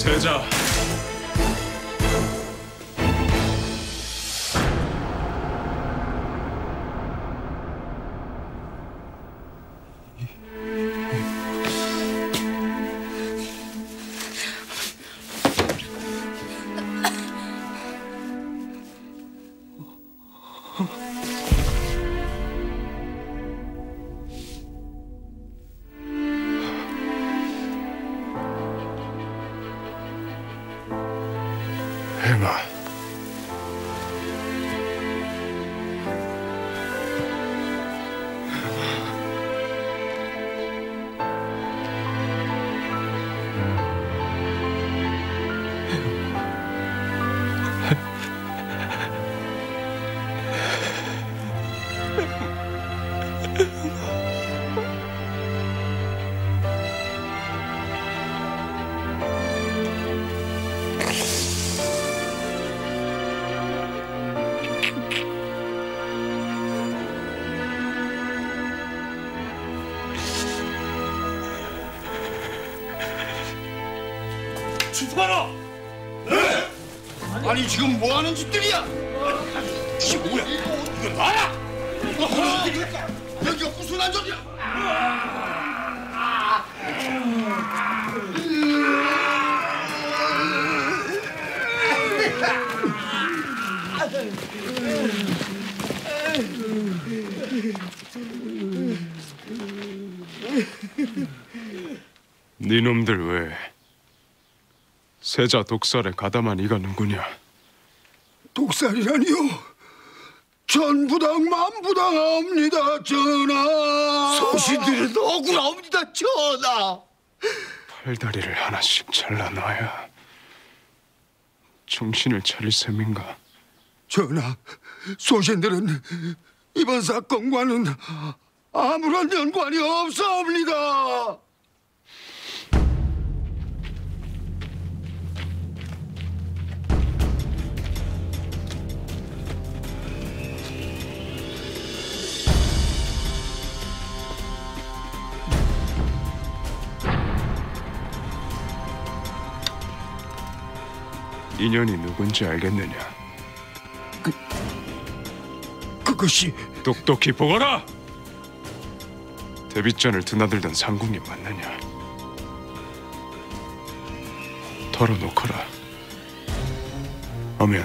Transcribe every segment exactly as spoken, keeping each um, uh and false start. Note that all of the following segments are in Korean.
세자. 행아, 주파라! 네? 아니, 아니 지금 뭐 하는 짓들이야? 이게 뭐야? 이거 놔라! 이거 하는 짓들이야? 여기가 무슨 안전이야? 니놈들 왜 세자 독살에 가담한 이가 누구냐? 독살이라니요? 천부당 만부당합니다, 전하. 소신들은 억울합니다, 전하. 팔다리를 하나씩 잘라놔야 정신을 차릴 셈인가? 전하, 소신들은 이번 사건과는 아무런 연관이 없사옵니다. 인연이 누군지 알겠느냐? 그, 그것이... 똑똑히 보거라! 대비전을 드나들던 상궁이 맞느냐? 털어놓거라. 하면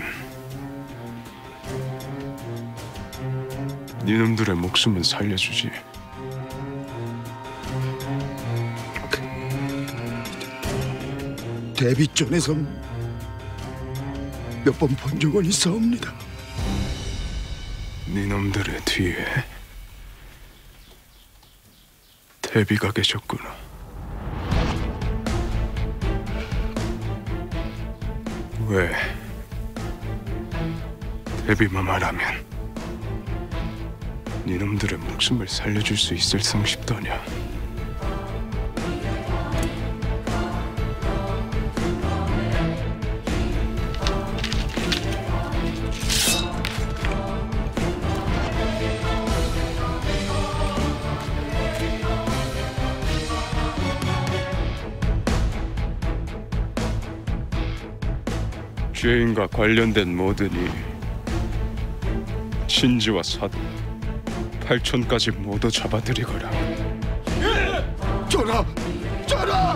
니놈들의 목숨은 살려주지. 대비전에서 몇 번 본 적은 있사옵니다. 니놈들의 뒤에 대비가 계셨구나. 왜 대비만 말하면 니놈들의 목숨을 살려줄 수 있을성 싶더냐? 죄인과 관련된 모든이 신지와 사도 팔촌까지 모두 잡아들이거라. 전하! 전하!